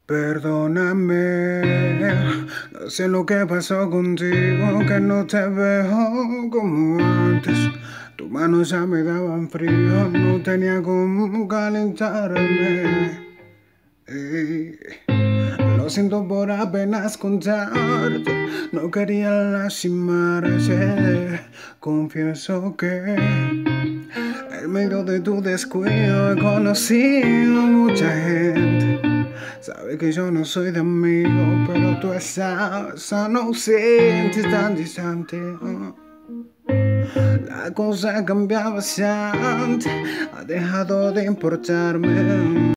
Perdóname, no sé lo que pasó contigo, que no te veo como antes. Tus manos ya me daban frío, no tenía cómo calentarme. Ey, lo siento por apenas contarte, no quería lastimarte. Confieso que en medio de tu descuido he conocido mucha gente. Sabe que yo no soy de amigo, pero tú estás tan ausente, tan distante. La cosa ha cambiado bastante, ha dejado de importarme.